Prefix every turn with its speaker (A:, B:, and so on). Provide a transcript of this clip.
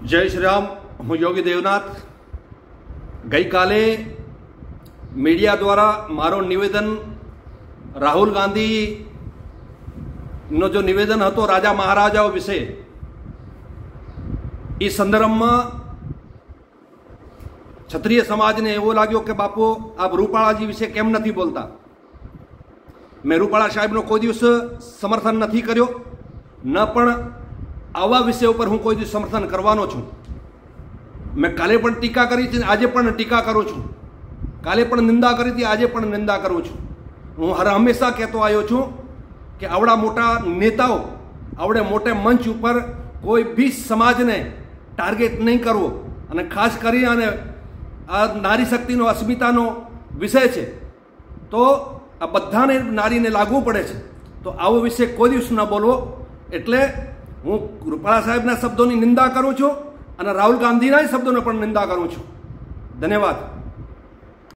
A: जय श्री राम। हूँ योगी देवनाथ। गई काले मीडिया द्वारा मारो निवेदन राहुल गांधी नो जो निवेदन हतो राजा महाराजाओं विषे इस संदर्भ में क्षत्रिय समाज ने एवं लाग्यो कि बापू आप रूपालाजी विषे केम नहीं बोलता। मैं रूपाला साहेब नो कोई दिवस समर्थन नहीं कर्यो, न पण आवा विषय पर हूँ कोई दिवस समर्थन करवानो छूं। मैं काले पण टीका करी थी, आजे पण टीका करूँ छूं। काले पण निंदा करी थी, आजे पण निंदा करूँ छूं। हूँ हर हमेशा कहतो आयो छूं कि आवड़ा मोटा नेताओं आवड़े मोटे मंच पर कोई भी समाज ने टार्गेट नहीं करवो अने खास करी अने आ नारी शक्ति नो अस्मितानो विषय छे तो आ बधाने नारीने लागू पड़े छे। तो आवो विषय कोई दिवस न बोलवो। एटले हूँ रूपाला साहेबना शब्दोनी निंदा करूँ छूं अने राहुल गांधीना शब्दोने पण निंदा करूँ छूं। धन्यवाद।